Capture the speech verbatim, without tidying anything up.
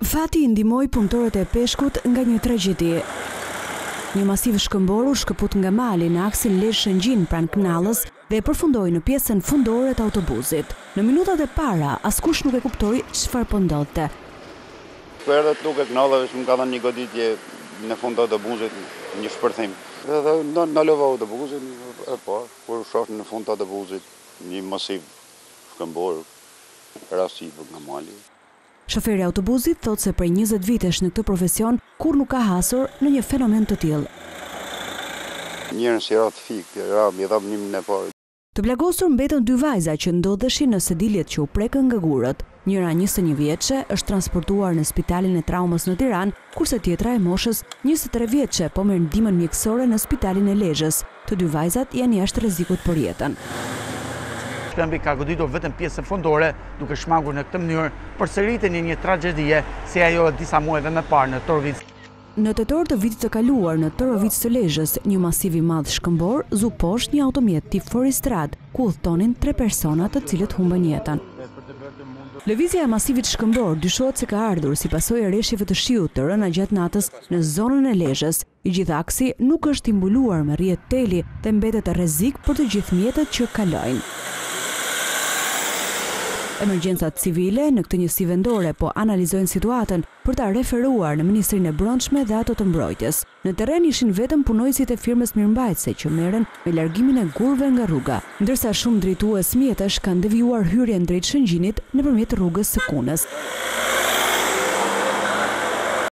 Fati i ndihmoi punëtorët e peshkut nga një tragjedi. Një masiv shkëmboru shkëput nga mali në aksin Lezhë-Shëngjin pranë Knallës dhe përfundoi në pjesën fundore të autobusit. Në minutat e para, askush nuk e kuptoi çfarë po ndodhte. Kur erdhët nuk e Knallës, më ka dhënë një goditje në fund të autobusit, një shpërthim. Edhe në ndalova autobusin e pa, kur shoh në fund të autobusit një masiv shkëmbor rasti nga mali. Shoferi i autobusit thotë se prej njëzet vitesh në këtë profesion kur nuk ka hasur në një fenomen të tillë. Njërën si ratë fik, ram, i dham një më në parë. Të plagosur mbetën dy vajza që ndodheshin në sediljet që u prekën nga gurët. Njëra njëzet e një vjeçe është transportuar në spitalin e traumës në Tiranë, kurse tjetra e moshës njëzet e tre vjeçe po merr ndihmën mjekësore në spitalin e Lezhës. Të dy vajzat janë jashtë rrezikut për jetën. Shkëmbi ka goditur vetëm pjesën fundore, duke shmangur në këtë mënyrë përsëritjen e një tragjedie si ajo e disa muajve më parë në Torovic. Në tetor të vitit të kaluar në Torovic të Lezhës, një masiv i madh shkëmbor zu poshtë një automjet tip Foristrad, ku udhtonin tre persona të cilët humbën jetën. Lëvizja e masivit shkëmbor dyshohet se ka ardhur si pasojë e rreshjeve të shiut të rëna gjatë natës në zonën e Lezhës. I gjithë aksi nuk është i mbuluar me rrjet teli dhe mbetet rrezik për të gjithë mjetet që kalojnë. Emergjencat civile në këtë njësi vendore po analizojnë situatën për ta referuar në Ministrinë e Brendshme dhe ato të mbrojtjes. Në terren ishin vetëm punojësit e firmës mirëmbajtëse që merren me largimin e gurëve nga rruga, ndërsa shumë drejtues mjetësh kanë devijuar hyrjen drejt Shëngjinit nëpërmjet rrugës së Kunës.